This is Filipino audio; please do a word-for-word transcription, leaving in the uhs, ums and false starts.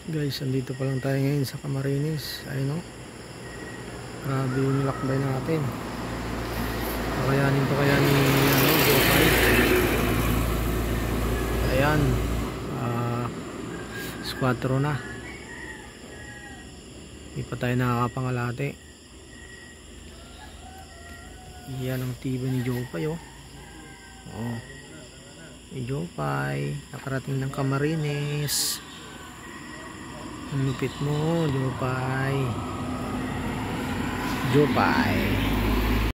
Guys, andito pa lang tayo ngayon sa Camarines. Ayun o, grabe yung lakbay natin. Pakayanin pa kaya ni ano, Jopay. Ayan, uh, squadro na. Hindi pa tayo nakakapangalate. Yan ang tiba ni Jopay o. Oh, ni Jopay nakarating ng Camarines. Ang lupit mo, Jopay. Jopay.